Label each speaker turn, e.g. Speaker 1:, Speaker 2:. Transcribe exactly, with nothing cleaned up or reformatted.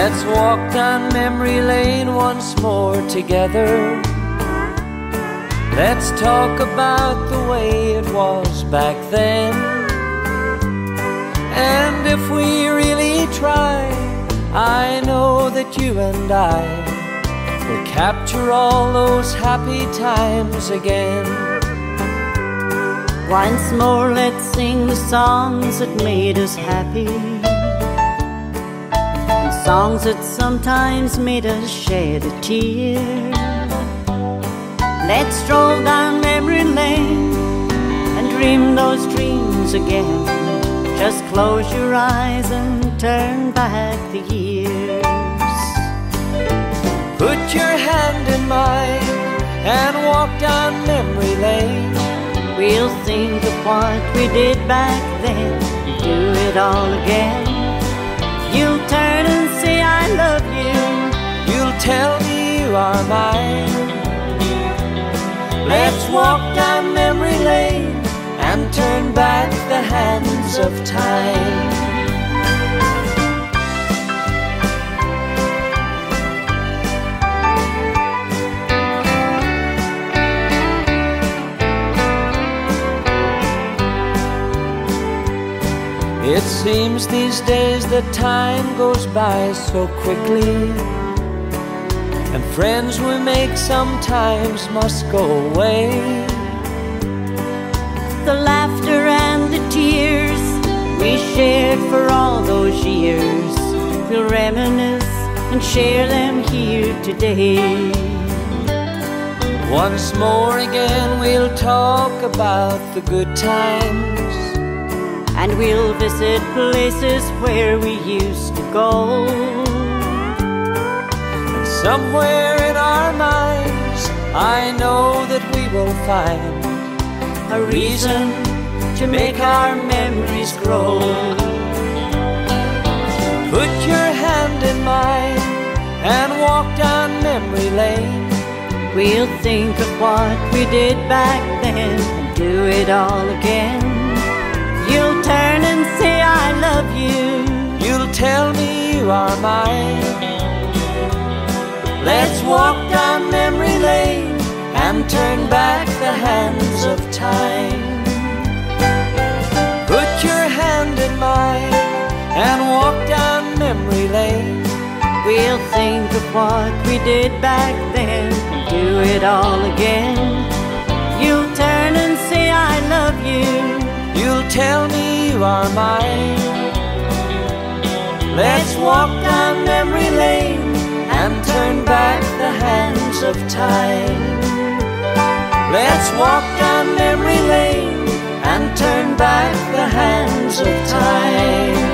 Speaker 1: Let's walk down memory lane once more together. Let's talk about the way it was back then. And if we really try, I know that you and I will capture all those happy times again.
Speaker 2: Once more let's sing the songs that made us happy, and songs that sometimes made us shed a tear. Let's stroll down memory lane and dream those dreams again. Just close your eyes and turn back the years.
Speaker 1: Put your hand in mine and walk down memory lane.
Speaker 2: We'll think of what we did back then and do it all again. You'll turn and say I love you.
Speaker 1: You'll tell me you are mine. Let's walk down memory lane and turn back the hands of time. It seems these days that time goes by so quickly, and friends we make sometimes must go away.
Speaker 2: The laughter and the tears we shared for all those years, we'll reminisce and share them here today.
Speaker 1: Once more again we'll talk about the good times,
Speaker 2: and we'll visit places where we used to go.
Speaker 1: And somewhere in our minds I know that we will find a reason to make our memories grow. Put your hand in mine and walk down memory lane.
Speaker 2: We'll think of what we did back then and do it all again. You'll turn and say I love you.
Speaker 1: You'll tell me you are mine. Let's walk down memory lane and turn back the hands of time. Put your hand in mine and walk down memory lane.
Speaker 2: We'll think of what we did back then and do it all again. You'll turn and say I love you.
Speaker 1: You'll tell me you are mine. Let's walk down memory lane and turn back the hands of time. Let's walk down memory lane and turn back the hands of time.